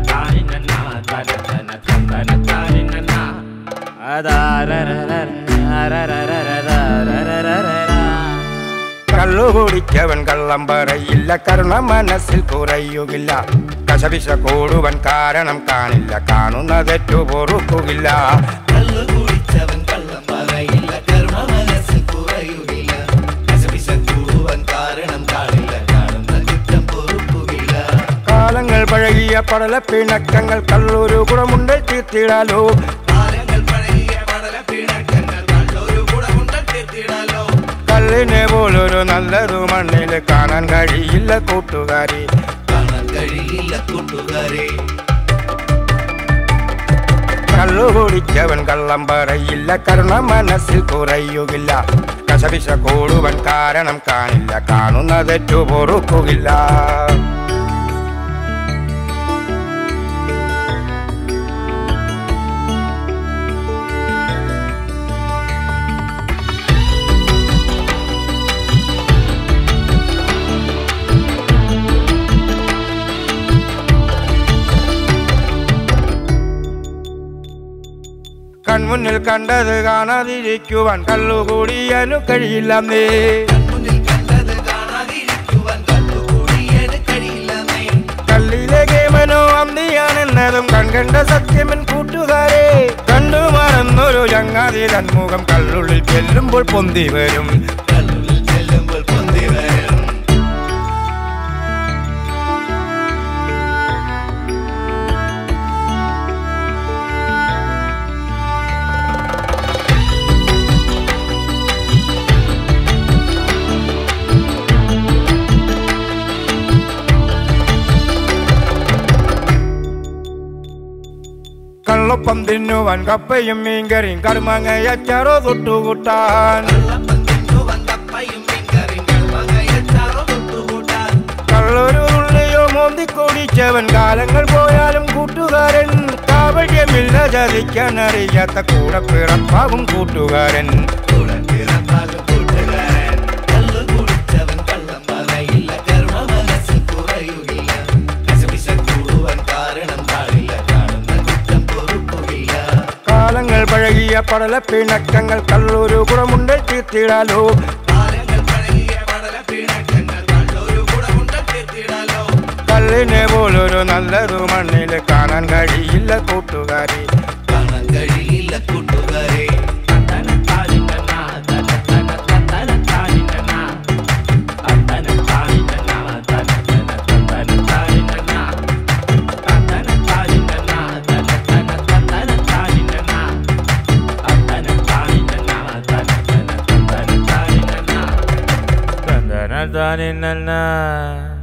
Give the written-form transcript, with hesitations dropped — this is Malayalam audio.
കള്ളു കുടിച്ചവൻ കള്ളം പറയില്ല, കരുണ മനസ്സിൽ കുറയുകില്ല. കശപിശ കൂടുവൻ കാരണം കാണില്ല, കാണുന്ന തെറ്റു പൊറുക്കുകില്ല. കള്ളു കുടിച്ചവൻ കള്ളം പറയില്ല, കരുണ മനസ്സിൽ കുറയുകില്ല. കശപിശ കൂടുവൻ കാരണം കാണില്ല, കാണുന്ന കുറ്റം പൊറുക്കുകില്ല. കാലങ്ങൾ പഴകിയ പടല പിണക്കങ്ങൾ കള്ളൊരു ഗുണമുണ്ട് തീർത്തിടാലോ. കല്ലിനെ പോലൊരു നല്ലൊരു മണ്ണിൽ കാണാൻ കഴിയില്ല കൂട്ടുകാരി, കാണാൻ കഴിയില്ല കൂട്ടുകാരെ. കള്ളു കുടിച്ചവൻ കള്ളം പറയില്ല, കരുണ മനസ്സിൽ കുറയുകില്ല. കശപിശ കൂടുവൻ കാരണം കാണില്ല, കാണുന്ന തെറ്റു പൊറുക്കുകില്ല. കൺമുന്നിൽ കണ്ടത് കാണാതിരിക്കുവാൻ കള്ളുകൂടിയനു കഴിയില്ലെന്നേ. കല്ലിലെ കേമനോ അന്തിയാണെന്നതും കൺകണ്ട സത്യമൻ കൂട്ടുകാരെ. കണ്ടു മറന്നൊരു ചങ്ങാതി തന്മുഖം കള്ളുള്ളിൽ ചെല്ലുമ്പോൾ പൊന്തി വരും. കള്ളൊപ്പം തിന്നുവാൻ കപ്പയും മീൻകറിയും കടുമാങ്ങയച്ചാറോ തൊട്ടുകൂട്ടാൻ. കള്ളൊരു തുള്ളിയോ മോന്തിക്കൊടിച്ചവൻ കാലങ്ങൾ പോയാലും കൂട്ടുകാരൻ. കാവല്യമില്ല ചതിക്കാൻ അറിയാത്ത കൂടെ പിറപ്പാകും കൂട്ടുകാരൻ. കാലങ്ങൾ പഴകിയ പടല പിണക്കങ്ങൾ കള്ളൊരു ഗുണമുണ്ട് തീർത്തിടാലോ. കല്ലിനെ പോലൊരു നല്ലൊരു മണ്ണിൽ കാണാൻ കഴിയില്ല കൂട്ടുകാരി, കാണാൻ കഴിയില്ല കൂട്ടുകാരെ. Da da da da da da.